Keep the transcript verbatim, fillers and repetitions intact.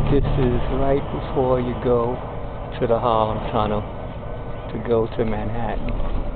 This is right before you go to the Harlem Tunnel to go to Manhattan.